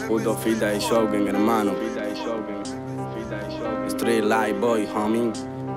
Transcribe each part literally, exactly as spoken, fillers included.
Puto Fita y Shogun, hermano. Street life boy, homie.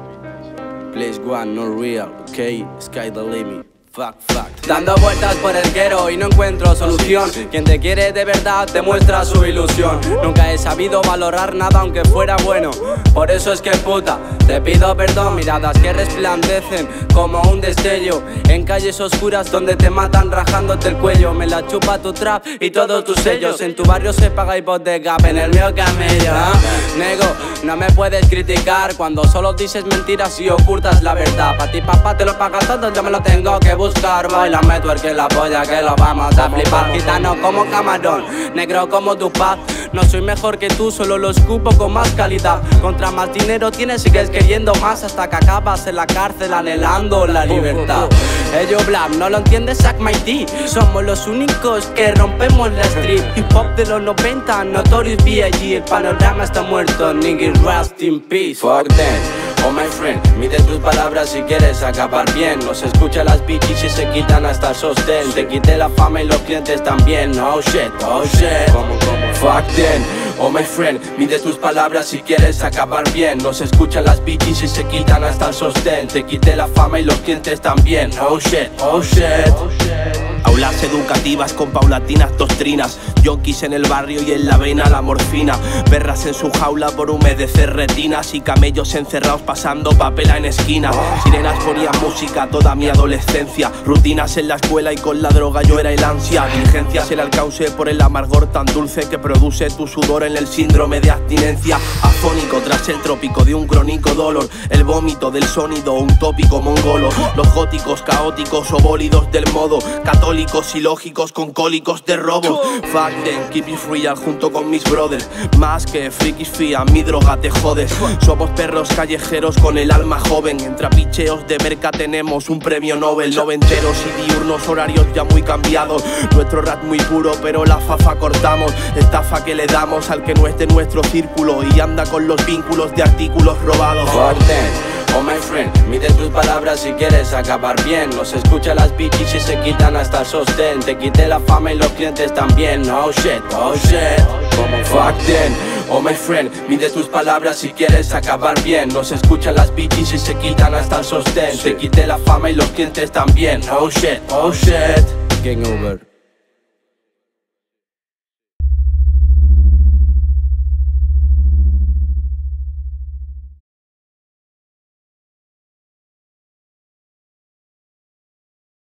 Place one, no real, okay? Sky the limit. Fuck, fuck. Dando vueltas por el quero y no encuentro solución. Quien te quiere de verdad te muestra su ilusión. Nunca he sabido valorar nada aunque fuera bueno. Por eso es que puta, te pido perdón. Miradas que resplandecen como un destello en calles oscuras donde te matan rajándote el cuello. Me la chupa tu trap y todos tus sellos. En tu barrio se paga hipoteca, en el mío camello, ¿eh? Nego, no me puedes criticar cuando solo dices mentiras y ocultas la verdad. Pa' ti papá te lo paga todo, yo me lo tengo que buscar. Bailame tuerque la polla que lo vamos a flipar. Gitano como camarón, negro como tu paz. No soy mejor que tú, solo lo escupo con más calidad. Contra más dinero tienes sigues queriendo más, hasta que acabas en la cárcel anhelando la libertad. Ellos blam, no lo entiendes, Sack My T. Somos los únicos que rompemos la street. Hip hop de los noventa, Notorious B I G. El panorama está muerto, nigga, rest in peace. Fuck them. Oh my friend, mide tus palabras si quieres acabar bien. Nos escucha las bitches y se quitan hasta el sostén. Te quité la fama y los clientes también. Oh shit, oh shit. ¿Cómo, cómo? Fuck them. Oh my friend, mide tus palabras si quieres acabar bien. Nos escuchan las bitches y se quitan hasta el sostén. Te quité la fama y los clientes también. Oh shit, oh shit, oh shit. Aulas educativas con paulatinas doctrinas. Yonkis en el barrio y en la vena la morfina. Perras en su jaula por humedecer retinas. Y camellos encerrados pasando papela en esquina. Sirenas ponían música toda mi adolescencia. Rutinas en la escuela y con la droga yo era el ansia. Diligencias el alcance por el amargor tan dulce que produce tu sudor en el síndrome de abstinencia. Afónico tras el trópico de un crónico dolor. El vómito del sonido, un tópico mongolo. Los góticos caóticos o bólidos del modo. Católicos y lógicos con cólicos de robo. Fuck them, keep it real junto con mis brothers. Más que frikis fía, mi droga te jodes. Somos perros callejeros con el alma joven. En trapicheos de merca tenemos un premio Nobel. Noventeros y diurnos, horarios ya muy cambiados. Nuestro rap muy puro pero la fafa cortamos. Estafa que le damos al que no es de nuestro círculo y anda con los vínculos de artículos robados. Fuck them. Oh my friend, mide tus palabras si quieres acabar bien. Nos escucha las bitches y se quitan hasta el sostén. Te quité la fama y los clientes también. Oh shit, oh shit. Como fuck them. Oh my friend, mide tus palabras si quieres acabar bien. Nos escuchan las bitches y se quitan hasta el sostén. Te quité la fama y los clientes también. Oh shit, oh shit. Game over.